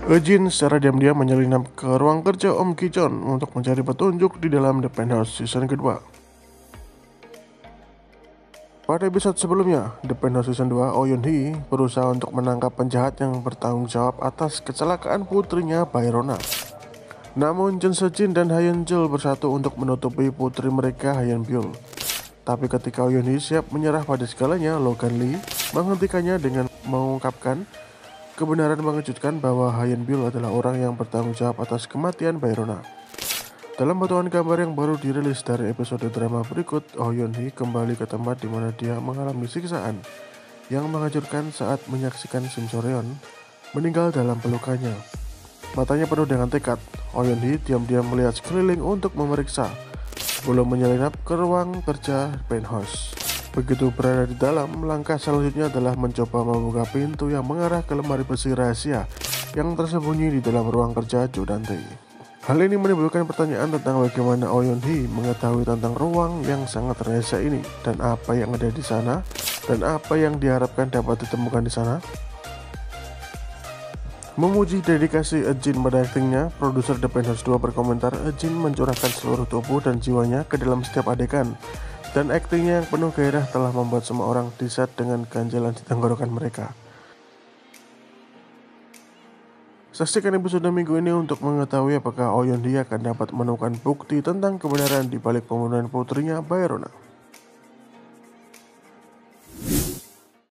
Eugene secara diam-diam menyelinap ke ruang kerja Om Ki-chon untuk mencari petunjuk di dalam The Penthouse season kedua. Pada episode sebelumnya, The Penthouse season 2, Oh Yoon-hee berusaha untuk menangkap penjahat yang bertanggung jawab atas kecelakaan putrinya Bayrona. Namun Jun Se-jin dan Ha Yeon-jul bersatu untuk menutupi putri mereka Ha Yeon-byul. Tapi ketika Oh Yoon-hee siap menyerah pada segalanya, Logan Lee menghentikannya dengan mengungkapkan kebenaran mengejutkan bahwa Ha Yeon-byul adalah orang yang bertanggung jawab atas kematian Bayrona. Dalam potongan gambar yang baru dirilis dari episode drama berikut, Oh Yoon-hee kembali ke tempat di mana dia mengalami siksaan yang menghancurkan saat menyaksikan Sim So-reon meninggal dalam pelukannya. Matanya penuh dengan tekad, Oh Yoon-hee diam-diam melihat sekeliling untuk memeriksa sebelum menyelinap ke ruang kerja penthouse. Begitu berada di dalam, langkah selanjutnya adalah mencoba membuka pintu yang mengarah ke lemari besi rahasia yang tersembunyi di dalam ruang kerja Jo Dan-tae. Hal ini menimbulkan pertanyaan tentang bagaimana Oh Yoon-hee mengetahui tentang ruang yang sangat rahasia ini dan apa yang ada di sana dan apa yang diharapkan dapat ditemukan di sana. Memuji dedikasi Eugene pada aktingnya, produser The Penthouse 2 berkomentar Eugene mencurahkan seluruh tubuh dan jiwanya ke dalam setiap adegan, dan aktingnya yang penuh gairah telah membuat semua orang disat dengan ganjalan di tenggorokan mereka. Saksikan episode minggu ini untuk mengetahui apakah Oh Yoon-hee akan dapat menemukan bukti tentang kebenaran di balik pembunuhan putrinya Bayrona.